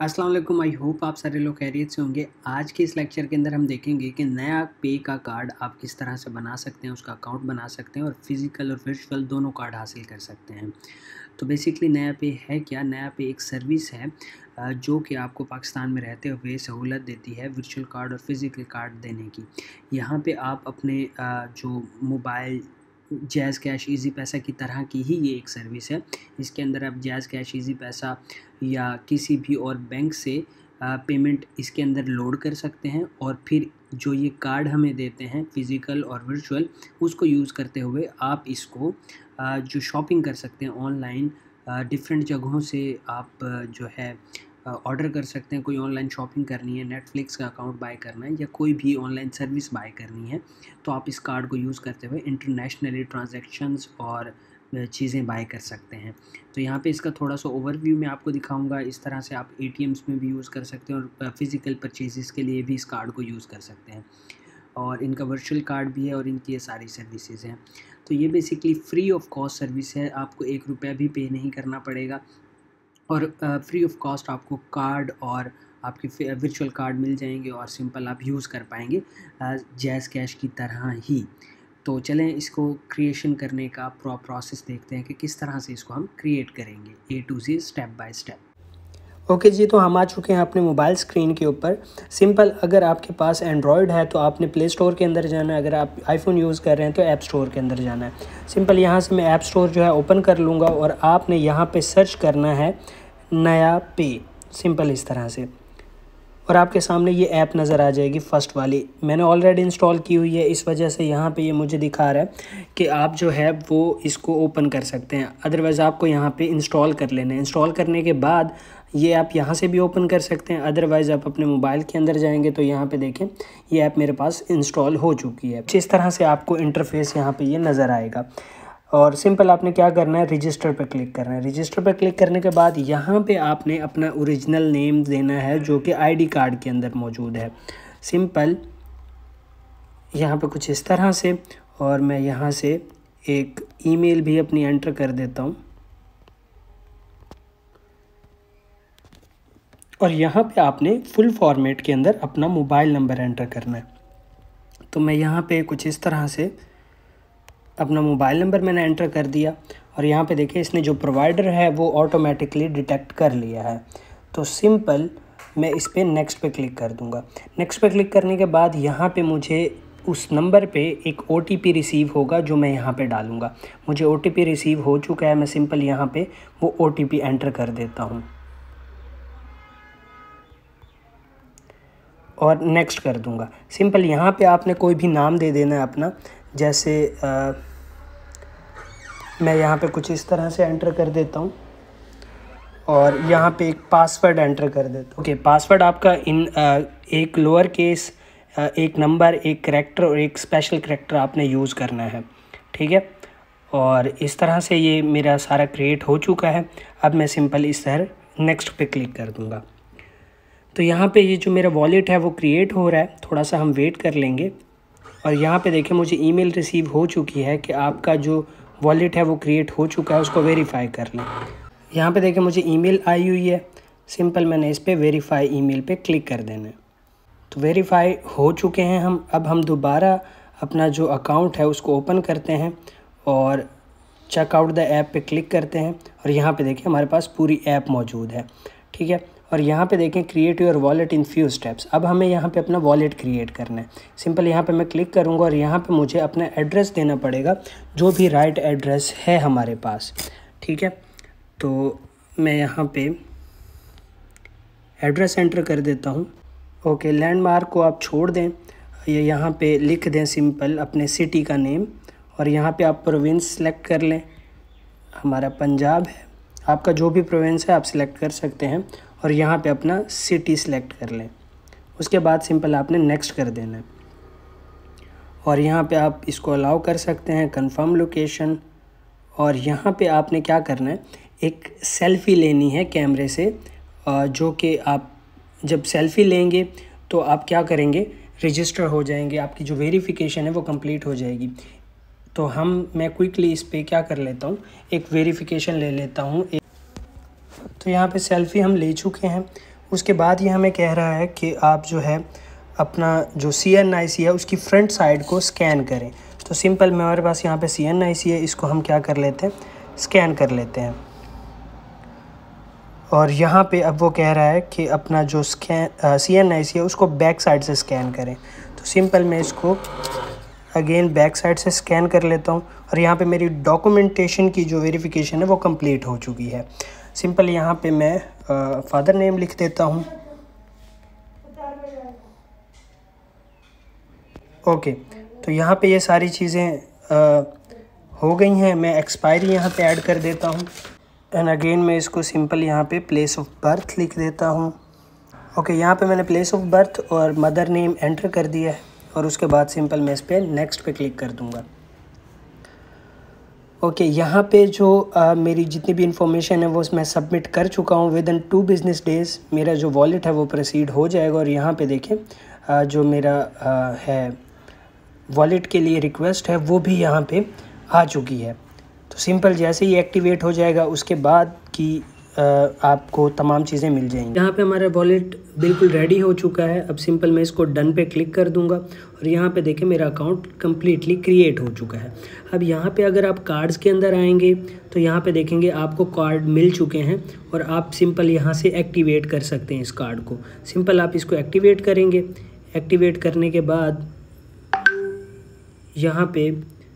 अस्सलाम वालेकुम। I hope आप सारे लोग खैरियत से होंगे। आज के इस लेक्चर के अंदर हम देखेंगे कि नया पे का कार्ड आप किस तरह से बना सकते हैं, उसका अकाउंट बना सकते हैं और फिज़िकल और वर्चुअल दोनों कार्ड हासिल कर सकते हैं। तो बेसिकली नया पे है क्या? नया पे एक सर्विस है जो कि आपको पाकिस्तान में रहते हुए सहूलत देती है वर्चुअल कार्ड और फिज़िकल कार्ड देने की। यहाँ पे आप अपने जो मोबाइल जैज़ कैश ईज़ी पैसा की तरह की ही ये एक सर्विस है। इसके अंदर आप जैज़ कैश ईज़ी पैसा या किसी भी और बैंक से पेमेंट इसके अंदर लोड कर सकते हैं और फिर जो ये कार्ड हमें देते हैं फ़िज़िकल और वर्चुअल, उसको यूज़ करते हुए आप इसको जो शॉपिंग कर सकते हैं ऑनलाइन डिफरेंट जगहों से आप जो है ऑर्डर कर सकते हैं। कोई ऑनलाइन शॉपिंग करनी है, नेटफ्लिक्स का अकाउंट बाय करना है या कोई भी ऑनलाइन सर्विस बाय करनी है, तो आप इस कार्ड को यूज़ करते हुए इंटरनेशनली ट्रांजैक्शंस और चीज़ें बाय कर सकते हैं। तो यहाँ पे इसका थोड़ा-सा ओवरव्यू मैं आपको दिखाऊँगा। इस तरह से आप एटीएम्स में भी यूज़ कर सकते हैं और फ़िज़िकल परचेज़ेस के लिए भी इस कार्ड को यूज़ कर सकते हैं। और इनका वर्चुअल कार्ड भी है और इनकी ये सारी सर्विसेज़ हैं। तो ये basically free of cost service है, आपको ₹1 भी पे नहीं करना पड़ेगा और फ्री ऑफ कॉस्ट आपको कार्ड और आपके वर्चुअल कार्ड मिल जाएंगे और सिंपल आप यूज़ कर पाएंगे जैज़ कैश की तरह ही। तो चलें इसको क्रिएशन करने का प्रोसेस देखते हैं कि किस तरह से इसको हम क्रिएट करेंगे A to Z step by step. Okay जी, तो हम आ चुके हैं अपने मोबाइल स्क्रीन के ऊपर। सिंपल, अगर आपके पास एंड्रॉयड है तो आपने प्ले स्टोर के अंदर जाना है, अगर आप आईफोन यूज़ कर रहे हैं तो ऐप स्टोर के अंदर जाना है। सिंपल यहाँ से मैं ऐप स्टोर जो है ओपन कर लूँगा और आपने यहाँ पे सर्च करना है नया पे, सिंपल इस तरह से, और आपके सामने ये ऐप नज़र आ जाएगी फर्स्ट वाली। मैंने ऑलरेडी इंस्टॉल की हुई है, इस वजह से यहाँ पे ये मुझे दिखा रहा है कि आप जो है वो इसको ओपन कर सकते हैं। अदरवाइज़ आपको यहाँ पे इंस्टॉल कर लेना है। इंस्टॉल करने के बाद ये आप यहाँ से भी ओपन कर सकते हैं, अदरवाइज़ आप अपने मोबाइल के अंदर जाएंगे तो यहाँ पे देखें ये ऐप मेरे पास इंस्टॉल हो चुकी है। इस तरह से आपको इंटरफेस यहाँ पे ये नज़र आएगा और सिंपल आपने क्या करना है, रजिस्टर पर क्लिक करना है। रजिस्टर पर क्लिक करने के बाद यहाँ पे आपने अपना ओरिजिनल नेम देना है जो कि आईडी कार्ड के अंदर मौजूद है। सिंपल यहाँ पे कुछ इस तरह से, और मैं यहाँ से एक ईमेल भी अपनी एंटर कर देता हूँ और यहाँ पे आपने फुल फॉर्मेट के अंदर अपना मोबाइल नंबर एंटर करना है। तो मैं यहाँ पे कुछ इस तरह से अपना मोबाइल नंबर मैंने एंटर कर दिया और यहाँ पे देखिए इसने जो प्रोवाइडर है वो ऑटोमेटिकली डिटेक्ट कर लिया है। तो सिंपल मैं इस पर नेक्स्ट पे क्लिक कर दूँगा। नेक्स्ट पे क्लिक करने के बाद यहाँ पे मुझे उस नंबर पे एक OTP रिसीव होगा जो मैं यहाँ पे डालूँगा। मुझे OTP रिसीव हो चुका है, मैं सिंपल यहाँ पे वो OTP एंटर कर देता हूँ और नेक्स्ट कर दूँगा। सिंपल यहाँ पे आपने कोई भी नाम दे देना है अपना, जैसे मैं यहाँ पे कुछ इस तरह से एंटर कर देता हूँ और यहाँ पे एक पासवर्ड एंटर कर देता हूँ। ओके, पासवर्ड आपका एक लोअर केस, एक नंबर, एक करैक्टर और एक स्पेशल करैक्टर आपने यूज़ करना है, ठीक है। और इस तरह से ये मेरा सारा क्रिएट हो चुका है। अब मैं सिंपल इस तरह नेक्स्ट पे क्लिक कर दूँगा। तो यहाँ पे ये जो मेरा वॉलेट है वो क्रिएट हो रहा है, थोड़ा सा हम वेट कर लेंगे। और यहाँ पे देखें मुझे ईमेल रिसीव हो चुकी है कि आपका जो वॉलेट है वो क्रिएट हो चुका है, उसको वेरीफाई कर लें। यहाँ पे देखें मुझे ईमेल आई हुई है, सिंपल मैंने इस पर वेरीफाई ईमेल पे क्लिक कर देना है। तो वेरीफाई हो चुके हैं हम। अब हम दोबारा अपना जो अकाउंट है उसको ओपन करते हैं और चेकआउट द ऐप पे क्लिक करते हैं और यहाँ पे देखें हमारे पास पूरी ऐप मौजूद है, ठीक है। और यहाँ पे देखें create your wallet in few steps. अब हमें यहाँ पे अपना वॉलेट क्रिएट करना है। सिंपल यहाँ पे मैं क्लिक करूँगा और यहाँ पे मुझे अपना एड्रेस देना पड़ेगा, जो भी राइट एड्रेस है हमारे पास, ठीक है। तो मैं यहाँ पे एड्रेस एंटर कर देता हूँ। ओके, लैंडमार्क को आप छोड़ दें, ये यहाँ पे लिख दें सिंपल अपने सिटी का नेम और यहाँ पे आप प्रोविंस सेलेक्ट कर लें। हमारा पंजाब है, आपका जो भी प्रोविंस है आप सिलेक्ट कर सकते हैं और यहाँ पे अपना सिटी सेलेक्ट कर लें। उसके बाद सिंपल आपने नेक्स्ट कर देना है और यहाँ पे आप इसको अलाउ कर सकते हैं, कंफर्म लोकेशन। और यहाँ पे आपने क्या करना है, एक सेल्फ़ी लेनी है कैमरे से, जो कि आप जब सेल्फ़ी लेंगे तो आप क्या करेंगे, रजिस्टर हो जाएंगे, आपकी जो वेरिफिकेशन है वो कंप्लीट हो जाएगी। तो मैं क्विकली इस पर क्या कर लेता हूँ, एक वेरिफिकेशन ले लेता हूँ। तो यहाँ पे सेल्फ़ी हम ले चुके हैं। उसके बाद ये हमें कह रहा है कि आप जो है अपना जो CNIC है उसकी फ्रंट साइड को स्कैन करें। तो सिंपल में हमारे पास यहाँ पे CNIC है, इसको हम क्या कर लेते हैं, स्कैन कर लेते हैं। और यहाँ पे अब वो कह रहा है कि अपना जो CNIC है उसको बैक साइड से स्कैन करें। तो सिंपल मैं इसको अगेन बैक साइड से स्कैन कर लेता हूँ और यहाँ पे मेरी डॉक्यूमेंटेशन की जो वेरिफिकेशन है वो कंप्लीट हो चुकी है। सिंपल यहाँ पे मैं फादर नेम लिख देता हूँ। ओके, तो यहाँ पे ये सारी चीज़ें हो गई हैं। मैं एक्सपायरी यहाँ पे ऐड कर देता हूँ एंड अगेन मैं इसको सिंपल यहाँ पे प्लेस ऑफ बर्थ लिख देता हूँ। ओके, यहाँ पे मैंने प्लेस ऑफ बर्थ और मदर नेम एंटर कर दिया है और उसके बाद सिंपल मैं इस पर नेक्स्ट पे क्लिक कर दूँगा। ओके, यहाँ पे जो मेरी जितनी भी इंफॉर्मेशन है वो मैं सबमिट कर चुका हूँ। विद इन 2 बिजनेस डेज़ मेरा जो वॉलेट है वो प्रोसीड हो जाएगा। और यहाँ पे देखें जो मेरा है वॉलेट के लिए रिक्वेस्ट है वो भी यहाँ पे आ चुकी है। तो सिंपल जैसे ही एक्टिवेट हो जाएगा उसके बाद की आपको तमाम चीज़ें मिल जाएंगी। यहाँ पे हमारा वॉलेट बिल्कुल रेडी हो चुका है। अब सिंपल मैं इसको डन पे क्लिक कर दूंगा और यहाँ पे देखें मेरा अकाउंट कम्प्लीटली क्रिएट हो चुका है। अब यहाँ पे अगर आप कार्ड्स के अंदर आएंगे तो यहाँ पे देखेंगे आपको कार्ड मिल चुके हैं और आप सिंपल यहाँ से एक्टिवेट कर सकते हैं इस कार्ड को। सिंपल आप इसको एक्टिवेट करेंगे। एक्टिवेट करने के बाद यहाँ पे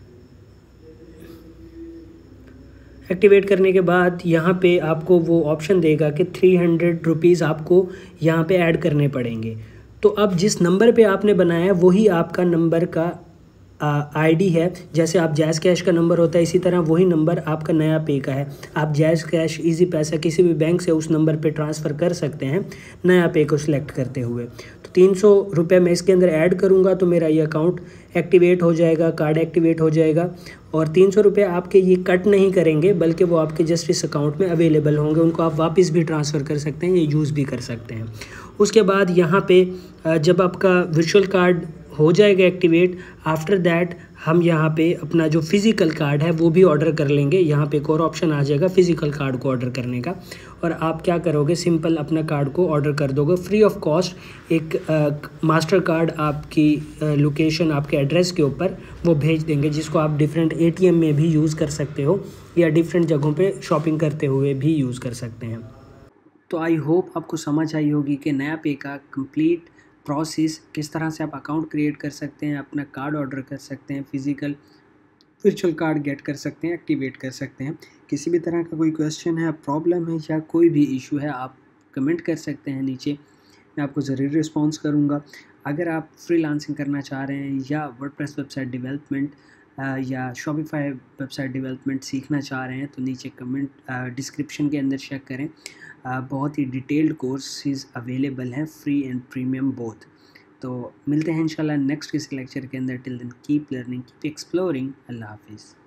यहाँ पे आपको वो ऑप्शन देगा कि 300 रुपीज़ आपको यहाँ पे ऐड करने पड़ेंगे। तो अब जिस नंबर पे आपने बनाया है वही आपका नंबर का आईडी है। जैसे आप जैज़ कैश का नंबर होता है इसी तरह वही नंबर आपका नया पे का है। आप जैज़ कैश इजी पैसा किसी भी बैंक से उस नंबर पे ट्रांसफ़र कर सकते हैं नया पे को सिलेक्ट करते हुए। तो 300 रुपये मैं इसके अंदर ऐड करूँगा तो मेरा ये अकाउंट एक्टिवेट हो जाएगा, कार्ड एक्टिवेट हो जाएगा। और 300 रुपये आपके ये कट नहीं करेंगे बल्कि वो आपके जस्ट इस अकाउंट में अवेलेबल होंगे। उनको आप वापस भी ट्रांसफ़र कर सकते हैं, ये यूज़ भी कर सकते हैं। उसके बाद यहाँ पे जब आपका वर्चुअल कार्ड हो जाएगा एक्टिवेट, आफ्टर दैट हम यहाँ पे अपना जो फिज़िकल कार्ड है वो भी ऑर्डर कर लेंगे। यहाँ पे एक और ऑप्शन आ जाएगा फिज़िकल कार्ड को ऑर्डर करने का और आप क्या करोगे, सिंपल अपना कार्ड को ऑर्डर कर दोगे फ्री ऑफ कॉस्ट। एक मास्टर कार्ड आपकी लोकेशन आपके एड्रेस के ऊपर वो भेज देंगे, जिसको आप डिफरेंट ATM में भी यूज़ कर सकते हो या डिफरेंट जगहों पे शॉपिंग करते हुए भी यूज़ कर सकते हैं। तो आई होप आपको समझ आई होगी कि नया पे का कंप्लीट प्रोसेस किस तरह से आप अकाउंट क्रिएट कर सकते हैं, अपना कार्ड ऑर्डर कर सकते हैं, फिज़िकल वर्चुअल कार्ड गेट कर सकते हैं, एक्टिवेट कर सकते हैं। किसी भी तरह का कोई क्वेश्चन है, प्रॉब्लम है या कोई भी इशू है, आप कमेंट कर सकते हैं नीचे, मैं आपको ज़रूर रिस्पॉन्स करूँगा। अगर आप फ्रीलांसिंग करना चाह रहे हैं या वर्डप्रेस वेबसाइट डेवलपमेंट या शॉपिफाई वेबसाइट डेवलपमेंट सीखना चाह रहे हैं तो नीचे कमेंट डिस्क्रिप्शन के अंदर चेक करें। बहुत ही डिटेल्ड कोर्सेज अवेलेबल हैं, फ्री एंड प्रीमियम बोथ। तो मिलते हैं इंशाल्लाह नेक्स्ट किसी लेक्चर के अंदर। Till then keep learning, keep exploring. अल्लाह हाफिज़।